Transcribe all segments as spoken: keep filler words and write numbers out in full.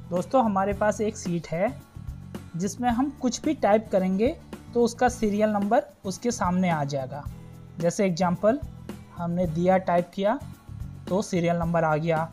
दोस्तों हमारे पास एक सीट है जिसमें हम कुछ भी टाइप करेंगे तो उसका सीरियल नंबर उसके सामने आ जाएगा। जैसे एग्जांपल हमने दिया टाइप किया तो सीरियल नंबर आ गया,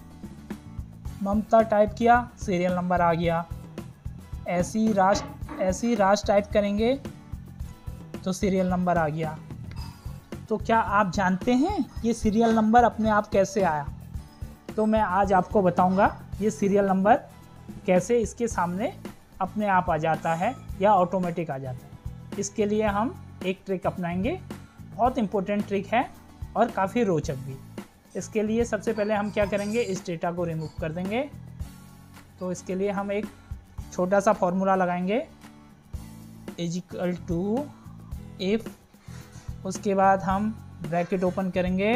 ममता टाइप किया सीरियल नंबर आ गया, ऐसी राज ऐसी राज टाइप करेंगे तो सीरियल नंबर आ गया। तो क्या आप जानते हैं ये सीरियल नंबर अपने आप कैसे आया? तो मैं आज आपको बताऊंगा ये सीरियल नंबर कैसे इसके सामने अपने आप आ जाता है या ऑटोमेटिक आ जाता है। इसके लिए हम एक ट्रिक अपनाएंगे, बहुत इम्पोर्टेंट ट्रिक है और काफ़ी रोचक भी। इसके लिए सबसे पहले हम क्या करेंगे, इस डेटा को रिमूव कर देंगे। तो इसके लिए हम एक छोटा सा फॉर्मूला लगाएंगे, इज इक्वल टू इफ, उसके बाद हम ब्रैकेट ओपन करेंगे,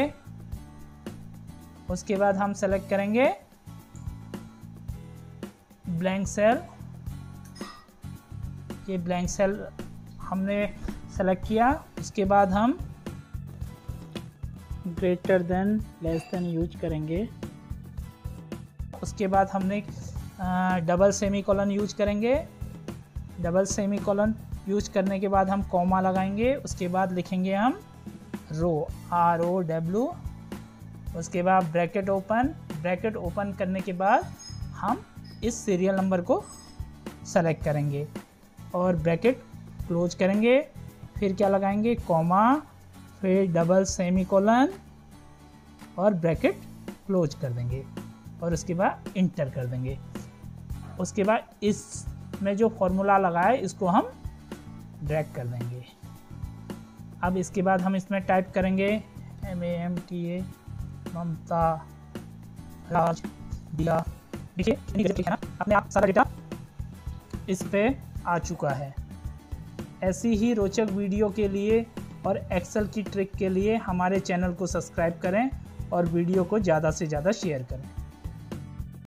उसके बाद हम सेलेक्ट करेंगे ब्लैंक सेल। ये ब्लैंक सेल हमने सेलेक्ट किया, उसके बाद हम greater than less than use करेंगे, उसके बाद हमने डबल सेमी कॉलन यूज करेंगे। डबल सेमी कॉलन यूज करने के बाद हम कॉमा लगाएंगे, उसके बाद लिखेंगे हम रो, आर ओ डब्ल्यू, उसके बाद ब्रैकेट ओपन। ब्रैकेट ओपन करने के बाद हम इस सीरियल नंबर को सेलेक्ट करेंगे और ब्रैकेट क्लोज करेंगे। फिर क्या लगाएंगे, कॉमा, फिर डबल सेमी कॉलन और ब्रैकेट क्लोज कर देंगे और उसके बाद इंटर कर देंगे। उसके बाद इस में जो फॉर्मूला लगाए इसको हम ड्रैग कर देंगे। अब इसके बाद हम इसमें टाइप करेंगे M A M T A, Mamta, Raj, Diya. देखिए अपने आप सारा डेटा इस पे आ चुका है। ऐसी ही रोचक वीडियो के लिए और एक्सेल की ट्रिक के लिए हमारे चैनल को सब्सक्राइब करें और वीडियो को ज़्यादा से ज़्यादा शेयर करें।